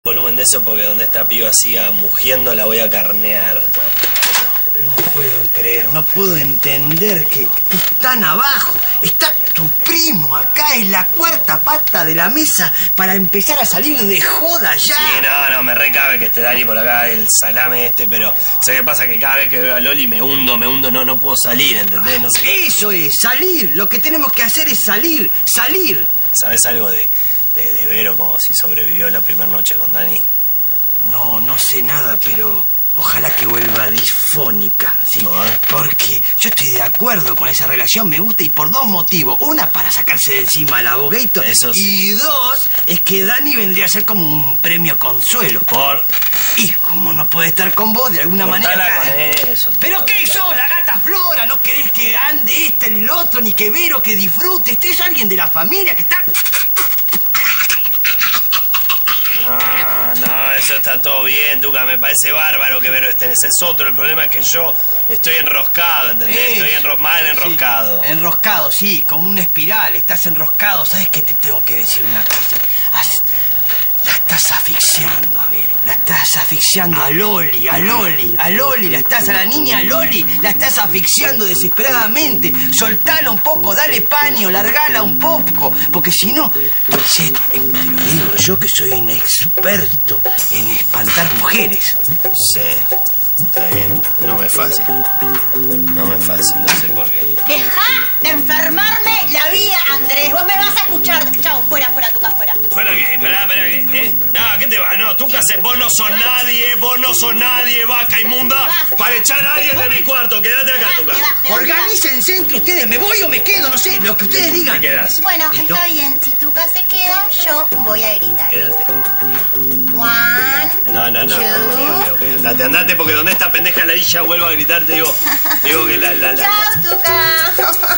volumen de eso porque donde esta piba siga mugiendo la voy a carnear. No puedo creer, no puedo entender que están abajo. Está tu primo acá, es la cuarta pata de la mesa para empezar a salir de joda ya. Sí, no, me recabe que esté Dani por acá, el salame pero ¿sabes qué pasa? Que cada vez que veo a Loli me hundo, no puedo salir, ¿entendés? No sé. Eso es, salir. Lo que tenemos que hacer es salir. ¿Sabes algo de Vero, como si sobrevivió la primera noche con Dani? No sé nada, pero ojalá que vuelva disfónica, ¿sí? Porque yo estoy de acuerdo con esa relación, me gusta, y por dos motivos. Una, para sacarse de encima al abogator. Eso sí. Y dos, es que Dani vendría a ser como un premio consuelo. Y como no puede estar con vos, de alguna manera... con eso. ¿Pero qué sos, la gata Flora? ¿No querés que ande este en el otro, ni que Vero que disfrute? Este es alguien de la familia que está... No, eso está todo bien, Tuca, me parece bárbaro que Vero esté en ese otro. El problema es que yo estoy enroscado, ¿entendés? Estoy mal enroscado. Sí, enroscado, sí, como una espiral, estás enroscado. ¿Sabes qué te tengo que decir una cosa? La estás asfixiando a Vero, la estás asfixiando a Loli, la estás, a la niña Loli, la estás asfixiando desesperadamente. Soltala un poco, dale paño, largala un poco, porque si no, te lo digo yo que soy un experto en espantar mujeres. Sí, está bien, no me es fácil, no sé por qué. Deja de enfermarme la vida, Andrés. Vos me vas a escuchar. Chau, fuera, Tuca, fuera. ¿Fuera qué? Esperá, ¿qué? No, ¿qué te va? No, Tuca, vos no sos nadie, vaca inmunda, para echar a alguien de mi cuarto. Quédate acá, Tuca. Organícense entre ustedes, ¿me voy o me quedo? No sé, lo que ustedes digan. Te quedás. Bueno, ¿Listo? está bien. Si Tuca se queda, yo voy a gritar. Quédate. One, No. Andate, porque donde esta pendeja ladilla vuelvo a gritar, te digo que la... Chau, Tuca.